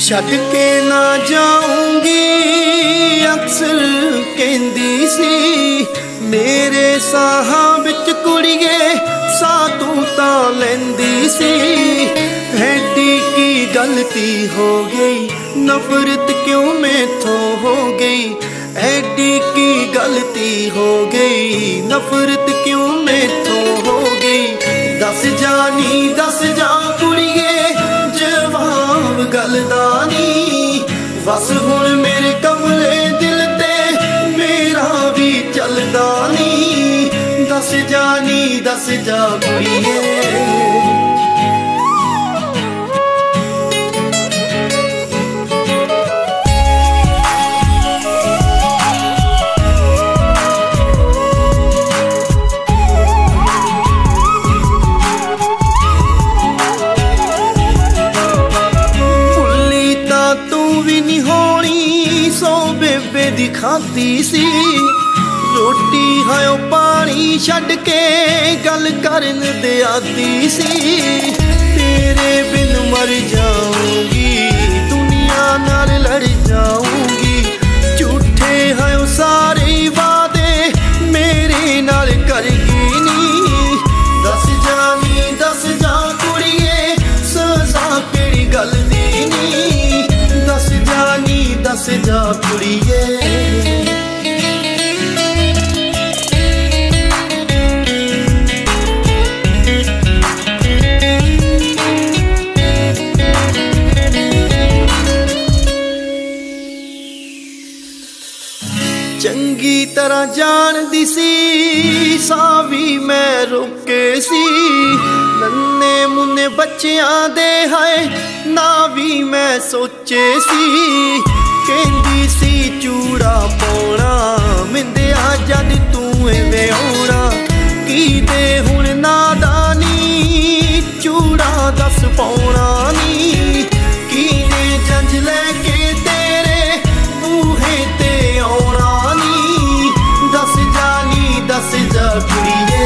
छड्ड के ना जाऊंगी अक्सर कहंदी सी, मेरे साहां विच कुड़िए सा तू तां लैंदी सी। ऐडी की गलती हो गई, नफरत क्यों मैथों हो गई। ऐडी की गलती हो गई, नफरत क्यों मैथों हो गई। दस जानी दस जा कुड़िए जवाब गलदा नी, बस हुण मेरे कमले दिल ते मेरा भी चलदा नी। दस जानी दस जा कुड़िए। खाती सी रोटी हायो पानी छड्ड के गल करन दे आती सी। तेरे बिन मर जाऊंगी, दुनिया नाल लड़ जाऊंगी। झूठे हायो सारे वादे मेरे नाल करगी नी। दस जानी दस जा कुड़िए सजा केड़ी गल दी नी। दस जानी दस जा कुड़िए। चंगी तरह जानदी सी सावी मैं रुके सी। नन्ने मुन्ने बच्चियां दे हाय ना भी मैं सोचे सी। कहंदी सी चूड़ा पाउणा मिंदिया जद तू एवें आउणा। की दे हुण नादानी चूड़ा दस पाउणा नी। की दे जंज लैके तेरे बूहे ते आउणा नी। दस जानी दस जा कुड़िए।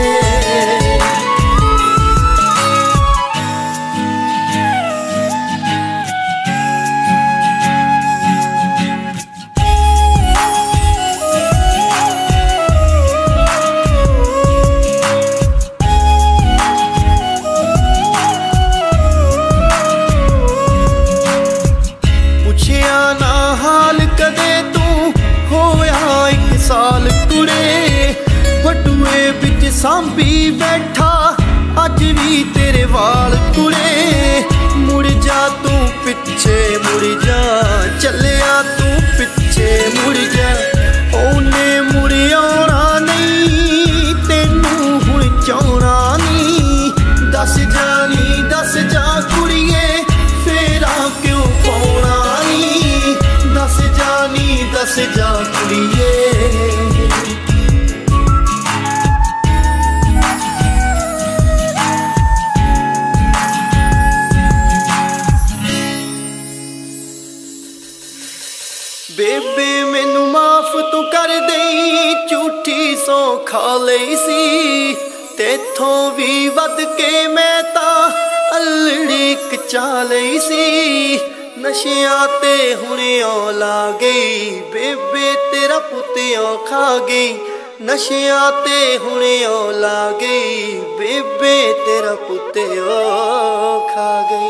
साल कुड़े बटुए बिच सांभी बैठा अज भी तेरे वाल कुड़े। मुड़ जा तू पिछे मुड़ जा, चलिया तू पिछे मुड़ जा। ओने मुड़ आउणा नहीं तेनू हुण चाहुणा नी। दस जानी दस जा कुड़िए फेरा क्यों पाउणा नी। दस जानी दस जा कुड़िए। बेबे मैनू माफ तू कर दई, झूठी सौ खा लई सी। तेथों भी वध के मैं तां अलड़ी कचा लई सी। नशियां ते हुणे ला गई बेबे तेरा पुत्तियों खा गई। नशियां ते हुणे ला गई बेबे तेरा पुत्तियों खा गई।